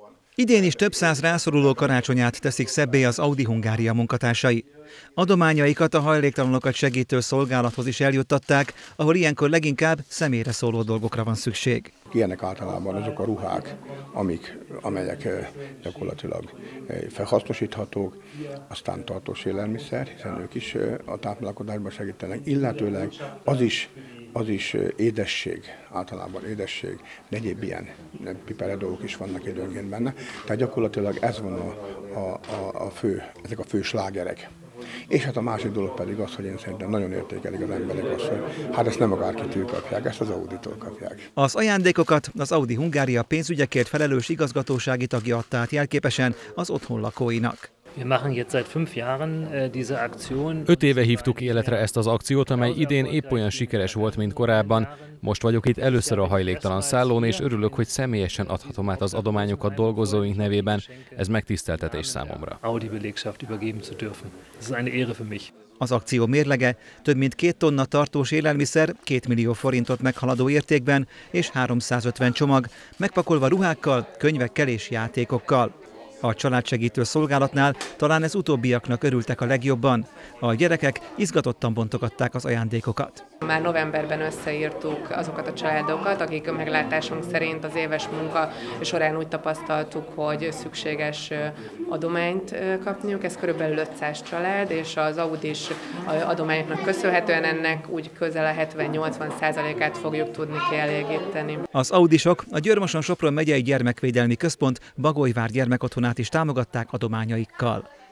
Idén is több száz rászoruló karácsonyát teszik szebbé az Audi Hungária munkatársai. Adományaikat a hajléktalanokat segítő szolgálathoz is eljuttatták, ahol ilyenkor leginkább személyre szóló dolgokra van szükség. Ilyenek általában azok a ruhák, amelyek gyakorlatilag felhasznosíthatók, aztán tartós élelmiszer, hiszen ők is a táplálkozásban segítenek, illetőleg az is édesség, általában édesség, de egyéb ilyen pipere dolgok is vannak időnként benne. Tehát gyakorlatilag ez van ezek a fő slágerek. És hát a másik dolog pedig az, hogy én szerintem nagyon értékelik az emberek azt, hogy hát ezt nem akárkitől kapják, ezt az Auditól kapják. Az ajándékokat az Audi Hungária pénzügyekért felelős igazgatósági tagja adta át jelképesen az otthon lakóinak. 5 éve hívtuk életre ezt az akciót, amely idén épp olyan sikeres volt, mint korábban. Most vagyok itt először a hajléktalan szállón, és örülök, hogy személyesen adhatom át az adományokat dolgozóink nevében. Ez megtiszteltetés számomra. Az akció mérlege több mint 2 tonna tartós élelmiszer, 2 millió forintot meghaladó értékben és 350 csomag, megpakolva ruhákkal, könyvekkel és játékokkal. A családsegítő szolgálatnál talán ez utóbbiaknak örültek a legjobban. A gyerekek izgatottan bontogatták az ajándékokat. Már novemberben összeírtuk azokat a családokat, akik meglátásunk szerint az éves munka során úgy tapasztaltuk, hogy szükséges adományt kapniuk. Ez körülbelül 500 család, és az Audis adományoknak köszönhetően ennek úgy közel a 70-80%-át fogjuk tudni kielégíteni. Az Audisok a Győr-Moson-Sopron megyei gyermekvédelmi központ Bagolyvár gyermekotthonát is támogatták adományaikkal.